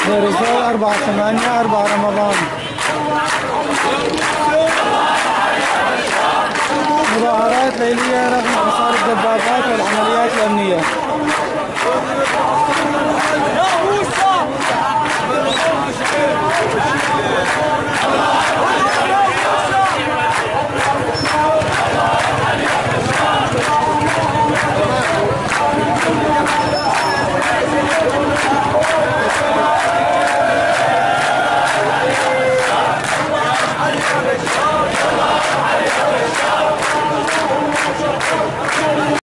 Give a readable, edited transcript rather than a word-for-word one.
رسالة 4/8 4 رمضان. مظاهرات ليلية رغم حصار الدبابات والعمليات الأمنية.